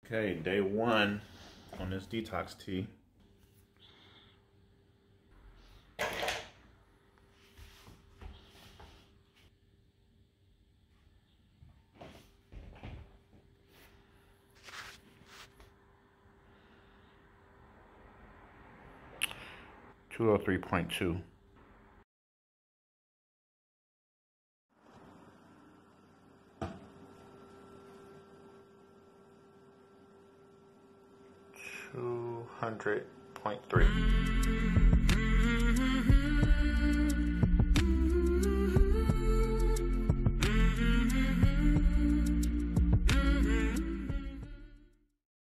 Okay, day one on this detox tea. $203.2. $200.3.